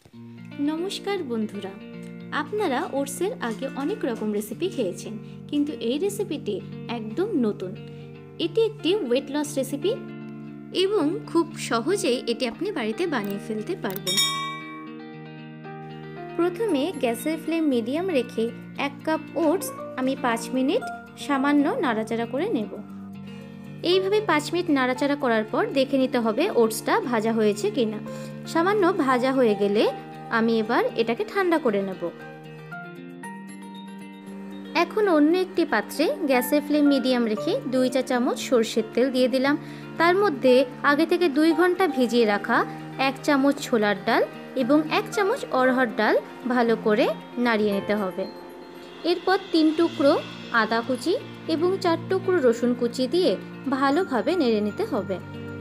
নমস্কার বন্ধুরা, আপনারা ওটসের আগে অনেক রকম রেসিপি খেয়েছেন, কিন্তু এই রেসিপিটি একদম নতুন। এটি একটি ওয়েট লস রেসিপি এবং খুব সহজেই এটি আপনি বাড়িতে বানিয়ে ফেলতে পারবেন। প্রথমে গ্যাসের ফ্লেম মিডিয়াম রেখে 1 কাপ ওটস আমি 5 মিনিট সামান্য নাড়াচাড়া করে নেব। এইভাবে 5 মিনিট নাড়াচাড়া করার পর দেখে নিতে হবে ওটসটা ভাজা হয়েছে কিনা। সামান্য ভাজা হয়ে গেলে আমি এবার এটাকে ঠান্ডা করে নেব। এখন অন্য একটি পাত্রে গ্যাসের ফ্লেম মিডিয়াম রেখে 2 চা চামচ সরষের তেল দিয়ে দিলাম। তার মধ্যে আগে থেকে 2 ঘন্টা ভিজিয়ে রাখা 1 চামচ ছোলার ডাল এবং 1 চামচ অড়হর ডাল ভালো করে নাড়িয়ে নিতে হবে। এরপর 3 টুকরো আদা কুচি এবং 4 টুকরো রসুন কুচি দিয়ে ভালোভাবে নেড়ে নিতে হবে।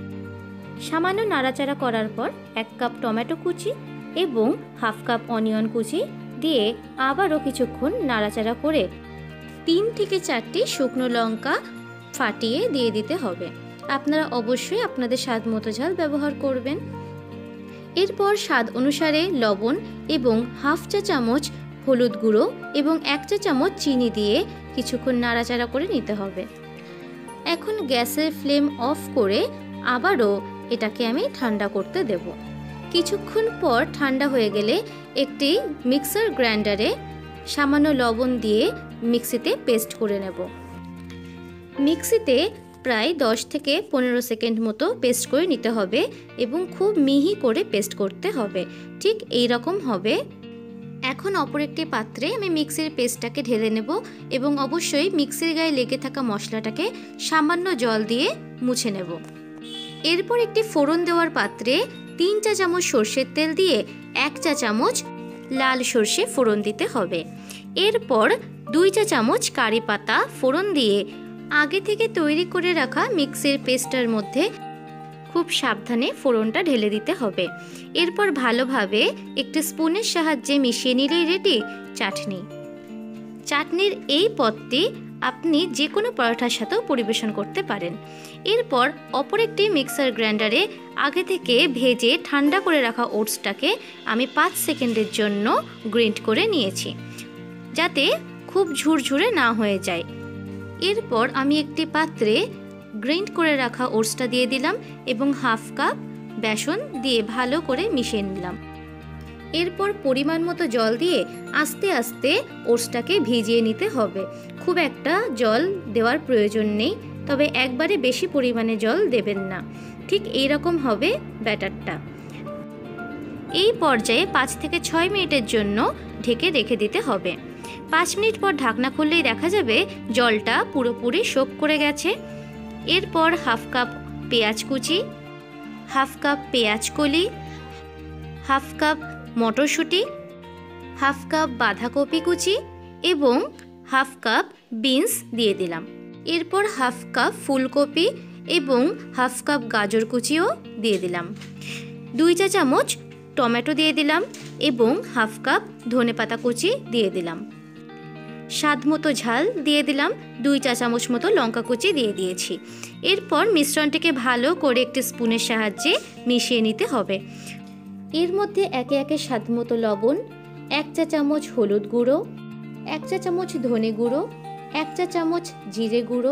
সামান্য নাড়াচাড়া করার পর 1 কাপ টমেটো কুচি এবং হাফ কাপ অনিয়ন কুচি দিয়ে আবারও কিছুক্ষণ নাড়াচাড়া করে 3 থেকে 4টি শুকনো লঙ্কা ফাটিয়ে দিয়ে দিতে হবে। আপনারা অবশ্যই আপনাদের স্বাদ মতো ঝাল ব্যবহার করবেন। এরপর স্বাদ অনুসারে লবণ এবং হাফ চা চামচ হলুদ গুঁড়ো এবং 1 চা চামচ চিনি দিয়ে কিছুক্ষণ নাড়াচাড়া করে নিতে হবে। এখন গ্যাসের ফ্লেম অফ করে আবারও এটাকে আমি ঠান্ডা করতে দেব। কিছুক্ষণ পর ঠান্ডা হয়ে গেলে একটি মিক্সার গ্রাইন্ডারে সামান্য লবণ দিয়ে মিক্সিতে পেস্ট করে নেব। মিক্সিতে প্রায় 10 থেকে 15 সেকেন্ড মতো পেস্ট করে নিতে হবে এবং খুব মিহি করে পেস্ট করতে হবে। ঠিক এই রকম হবে। এখন অপর একটি পাত্রে আমি মিক্সির পেস্টটাকে ঢেলে নেব এবং অবশ্যই মিক্সির গায়ে লেগে থাকা মশলাটাকে সামান্য জল দিয়ে মুছে নেব। এরপর একটি ফোড়ন দেওয়ার পাত্রে 3 চা চামচ সরষের তেল দিয়ে 1 চা চামচ লাল সর্ষে ফোড়ন দিতে হবে। এরপর 2 চা চামচ কারি পাতা ফোড়ন দিয়ে আগে থেকে তৈরি করে রাখা মিক্সির পেস্টের মধ্যে খুব সাবধানে ফোড়নটা ঢেলে দিতে হবে। এরপর ভালোভাবে একটি স্পুনের সাহায্যে মিশিয়ে নিলেই রেডি চাটনি। চাটনির এই পদটি আপনি যে কোনো পরোটার সাথেও পরিবেশন করতে পারেন। এরপর অপর একটি মিক্সার গ্রাইন্ডারে আগে থেকে ভেজে ঠান্ডা করে রাখা ওটসটাকে আমি 5 সেকেন্ডের জন্য গ্রাইন্ড করে নিয়েছি, যাতে খুব ঝুরঝুরে না হয়ে যায়। এরপর আমি একটি পাত্রে গ্রাইন্ড করে রাখা ওটসটা দিয়ে দিলাম এবং হাফ কাপ বেসন দিয়ে ভালো করে মিশিয়ে নিলাম। এরপর পরিমাণ মতো জল দিয়ে আস্তে আস্তে ওটসটাকে ভিজিয়ে নিতে হবে। খুব একটা জল দেওয়ার প্রয়োজন নেই, তবে একবারে বেশি পরিমাণে জল দেবেন না। ঠিক এই রকম হবে ব্যাটারটা। এই পর্যায়ে 5 থেকে 6 মিনিটের জন্য ঢেকে রেখে দিতে হবে। 5 মিনিট পর ঢাকনা খুললেই দেখা যাবে জলটা পুরোপুরি সোক করে গেছে। এরপর হাফ কাপ পেঁয়াজ কুচি, হাফ কাপ পেঁয়াজ কলি, হাফ কাপ মটরশুঁটি, হাফ কাপ বাঁধাকপি কুচি এবং হাফ কাপ বিনস দিয়ে দিলাম। এরপর হাফ কাপ ফুলকপি এবং হাফ কাপ গাজর কুচিও দিয়ে দিলাম। 2 চা চামচ টমেটো দিয়ে দিলাম এবং হাফ কাপ ধনেপাতা কুচি দিয়ে দিলাম। স্বাদ মতো ঝাল দিয়ে দিলাম। 2 চা চামচ মতো লঙ্কা কুচি দিয়ে দিয়েছি। এরপর মিশ্রণটিকে ভালো করে একটি স্পুনের সাহায্যে মিশিয়ে নিতে হবে। এর মধ্যে একে একে স্বাদ মতো লবণ, 1 চা চামচ হলুদ গুঁড়ো, 1 চা চামচ ধনে গুঁড়ো, 1 চা চামচ জিরে গুঁড়ো,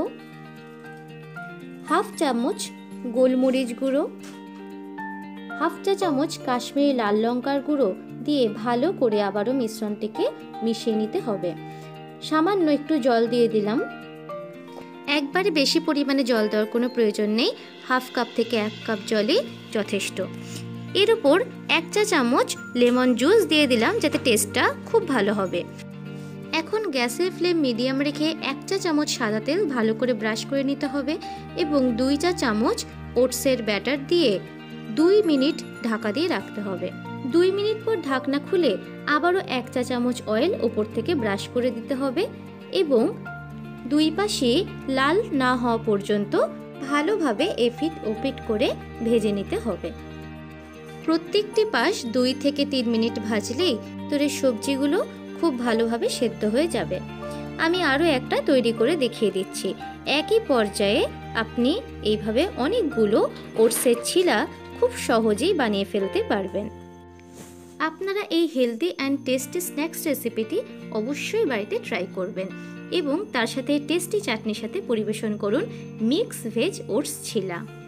হাফ চামচ গোলমরিচ গুঁড়ো, হাফ চা চামচ কাশ্মীরি লাল লঙ্কার গুঁড়ো দিয়ে ভালো করে আবারও মিশ্রণটিকে মিশিয়ে নিতে হবে। সামান্য একটু জল দিয়ে দিলাম। একবারে বেশি পরিমাণে জল দেওয়ার কোনো প্রয়োজন নেই। হাফ কাপ থেকে 1 কাপ জলই যথেষ্ট। এর উপর 1 চা চামচ লেমন জুস দিয়ে দিলাম, যাতে টেস্টটা খুব ভালো হবে। এখন গ্যাসের ফ্লেম মিডিয়াম রেখে 1 চা চামচ সাদা তেল ভালো করে ব্রাশ করে নিতে হবে এবং 2 চা চামচ ওটসের ব্যাটার দিয়ে 2 মিনিট ঢাকা দিয়ে রাখতে হবে। 2 মিনিট পর ঢাকনা খুলে আবারও 1 চা চামচ অয়েল ওপর থেকে ব্রাশ করে দিতে হবে এবং 2 পাশে লাল না হওয়া পর্যন্ত ভালোভাবে এপিট ওপিট করে ভেজে নিতে হবে। প্রত্যেকটি পাশ 2 থেকে 3 মিনিট ভাজলেই তোরে সবজিগুলো খুব ভালোভাবে সেদ্ধ হয়ে যাবে। আমি আরও একটা তৈরি করে দেখিয়ে দিচ্ছি। একই পর্যায়ে আপনি এইভাবে অনেকগুলো ওটসের ছিলা খুব সহজেই বানিয়ে ফেলতে পারবেন। আপনারা এই হেলদি অ্যান্ড টেস্টি স্ন্যাক্স রেসিপিটি অবশ্যই বাড়িতে ট্রাই করবেন এবং তার সাথে টেস্টি চাটনির সাথে পরিবেশন করুন মিক্স ভেজ ওটস ছিলা।